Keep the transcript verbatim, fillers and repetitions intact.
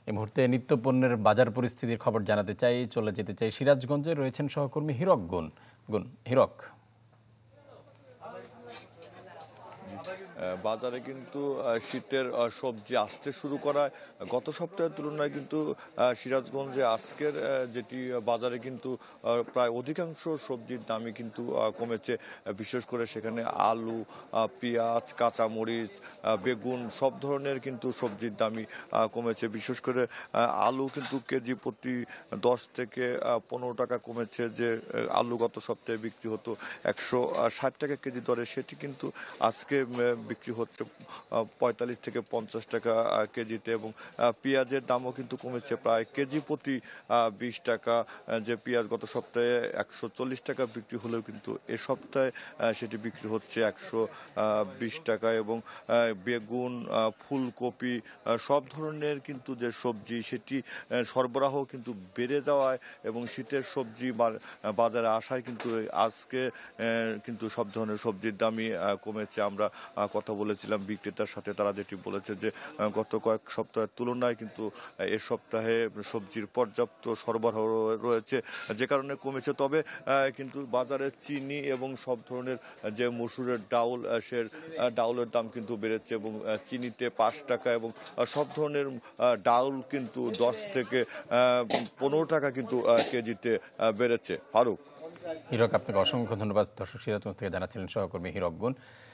এই মুহূর্তে নিত্যপণ্যের বাজার পরিস্থিতির খবর জানাতে চাই, চলে যেতে চাই সিরাজগঞ্জে। রয়েছেন সহকর্মী হীরক গুণ গুণ হীরক। বাজারে কিন্তু শীতের সবজি আসতে শুরু করায় গত সপ্তাহের তুলনায় কিন্তু সিরাজগঞ্জে আজকের যেটি বাজারে কিন্তু প্রায় অধিকাংশ সবজির দামই কিন্তু কমেছে। বিশেষ করে সেখানে আলু, পেঁয়াজ, কাঁচামরিচ, বেগুন সব ধরনের কিন্তু সবজির দামই কমেছে। বিশেষ করে আলু কিন্তু কেজি প্রতি দশ থেকে পনেরো টাকা কমেছে। যে আলু গত সপ্তাহে বিক্রি হতো একশো ষাট টাকা কেজি দরে, সেটি কিন্তু আজকে বিক্রি হচ্ছে পঁয়তাল্লিশ থেকে পঞ্চাশ টাকা কেজিতে। এবং পেঁয়াজের দামও কিন্তু কমেছে প্রায় কেজি প্রতি বিশ টাকা। যে পেঁয়াজ গত সপ্তাহে একশো চল্লিশ টাকা বিক্রি হলেও কিন্তু এ সপ্তাহে সেটি বিক্রি হচ্ছে একশো বিশ টাকা। এবং বেগুন, ফুলকপি সব ধরনের কিন্তু যে সবজি সেটি সরবরাহ কিন্তু বেড়ে যাওয়ায় এবং শীতের সবজি বাজারে আসায় কিন্তু আজকে কিন্তু সব ধরনের সবজির দামই কমেছে। আমরা কথা বলেছিলাম বিক্রেতার সাথে, তারা যেটি বলেছে যে গত কয়েক সপ্তাহের তুলনায় কিন্তু এ সপ্তাহে সবজির পর্যাপ্ত সরবরাহ রয়েছে, যে কারণে কমেছে। তবে কিন্তু বাজারে চিনি এবং সব ধরনের যে মসুরের ডাউল, সে ডাউলের দাম কিন্তু বেড়েছে এবং চিনিতে পাঁচ টাকা এবং সব ধরনের ডাউল কিন্তু দশ থেকে পনেরো টাকা কিন্তু কেজিতে বেড়েছে। ফারুক। হীরক, আপনাকে অসংখ্য ধন্যবাদ। দর্শক, সিরাজগঞ্জ থেকে জানাচ্ছিলেন সহকর্মী হীরক গুণ।